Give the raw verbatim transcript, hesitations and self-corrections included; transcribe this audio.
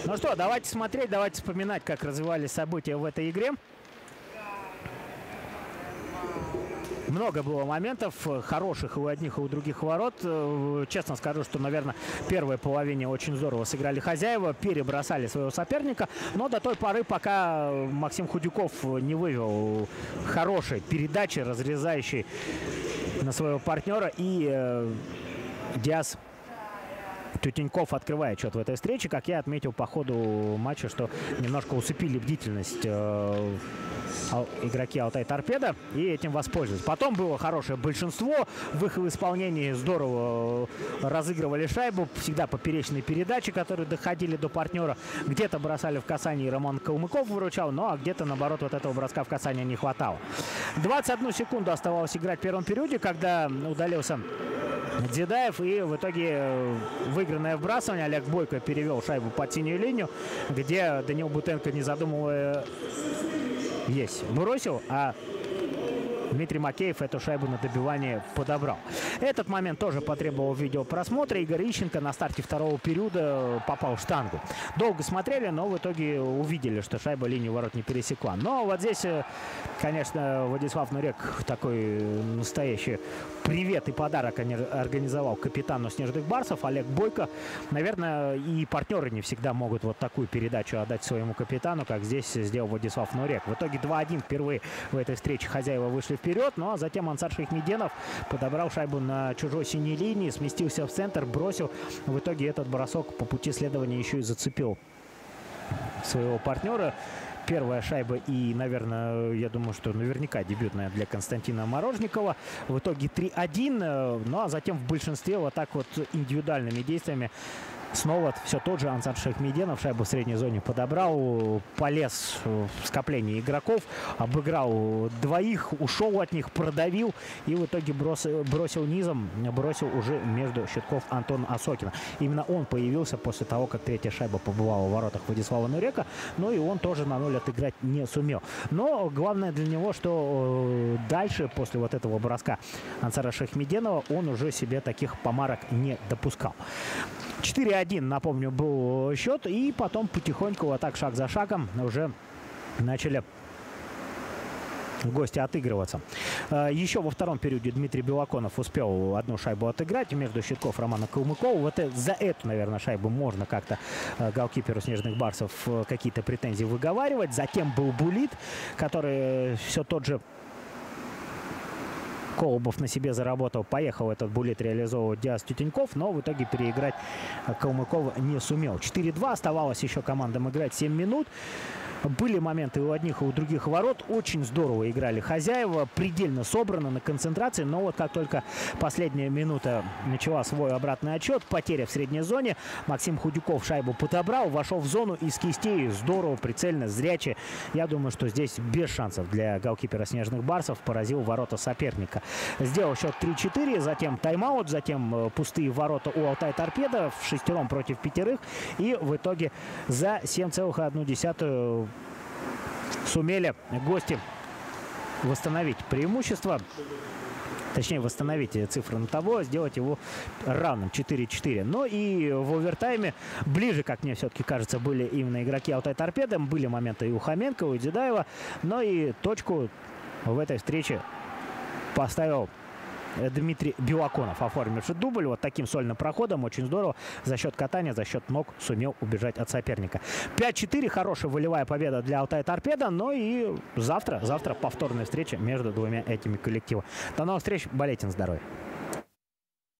Ну что, давайте смотреть, давайте вспоминать, как развивались события в этой игре. Много было моментов хороших и у одних, и у других ворот. Честно скажу, что, наверное, в первой половине очень здорово сыграли хозяева, перебросали своего соперника. Но до той поры, пока Максим Худяков не вывел хорошей передачи, разрезающей на своего партнера, и э, Диас Тютеньков открывает счет в этой встрече. Как я отметил по ходу матча, что немножко усыпили бдительность э, игроки Алтай Торпедо и этим воспользовались. Потом было хорошее большинство. В их исполнении здорово разыгрывали шайбу. Всегда поперечные передачи, которые доходили до партнера. Где-то бросали в касание, и Роман Калмыков выручал, ну а где-то, наоборот, вот этого броска в касание не хватало. двадцать одну секунду оставалось играть в первом периоде, когда удалился Дзидаев, и в итоге выигранное вбрасывание. Олег Бойко перевел шайбу под синюю линию, где Данил Бутенко, не задумывая, есть, бросил, а Дмитрий Макеев эту шайбу на добивание подобрал. Этот момент тоже потребовал видеопросмотра. Игорь Ищенко на старте второго периода попал в штангу. Долго смотрели, но в итоге увидели, что шайба линию ворот не пересекла. Но вот здесь, конечно, Владислав Нурек такой настоящий привет и подарок организовал капитану Снежных Барсов. Олег Бойко. Наверное, и партнеры не всегда могут вот такую передачу отдать своему капитану, как здесь сделал Владислав Нурек. В итоге два один впервые в этой встрече хозяева вышли вперед, ну а затем Ансар Шейхмеденов подобрал шайбу на чужой синей линии, сместился в центр, бросил. В итоге этот бросок по пути следования еще и зацепил своего партнера. Первая шайба и, наверное, я думаю, что наверняка дебютная для Константина Морожникова. В итоге три один, ну а затем в большинстве вот так вот индивидуальными действиями снова все тот же Ансар Шейхмеденов шайбу в средней зоне подобрал, полез в скопление игроков, обыграл двоих, ушел от них, продавил и в итоге бросил, бросил низом, бросил уже между щитков Антона Осокина. Именно он появился после того, как третья шайба побывала в воротах Владислава Нурека, но и он тоже на ноль отыграть не сумел. Но главное для него, что дальше, после вот этого броска Ансара Шейхмеденова, он уже себе таких помарок не допускал. четыре один, напомню, был счет. И потом потихоньку, вот так, шаг за шагом, уже начали гости отыгрываться. Еще во втором периоде Дмитрий Белоконов успел одну шайбу отыграть между щитков Романа Калмыкова. Вот это, за эту, наверное, шайбу можно как-то голкиперу Снежных Барсов какие-то претензии выговаривать. Затем был Булит, который все тот же Колобов на себе заработал. Поехал этот Булит реализовывать Диас Тютеньков, но в итоге переиграть Калмыкова не сумел. четыре два. Оставалось еще командам играть семь минут. Были моменты у одних и у других ворот. Очень здорово играли хозяева. Предельно собрано, на концентрации. Но вот как только последняя минута начала свой обратный отчет, потеря в средней зоне, Максим Худяков шайбу подобрал, вошел в зону из кистей. Здорово, прицельно, зряче. Я думаю, что здесь без шансов для голкипера Снежных Барсов поразил ворота соперника. Сделал счет три четыре, затем тайм-аут, затем пустые ворота у Алтай Торпедо в шестером против пятерых. И в итоге за семь целых одну десятую сумели гости восстановить преимущество. Точнее, восстановить цифры на табло, сделать его равным четыре четыре. Но и в овертайме ближе, как мне все-таки кажется, были именно игроки Алтай Торпедо. Были моменты и у Хоменко, и у Дзидаева. Но и точку в этой встрече поставил Дмитрий Белоконов, оформивший дубль вот таким сольным проходом. Очень здорово. За счет катания, за счет ног сумел убежать от соперника. пять четыре. Хорошая волевая победа для Алтай Торпедо. Но и завтра, завтра повторная встреча между двумя этими коллективами. До новых встреч. Болейте на здоровье.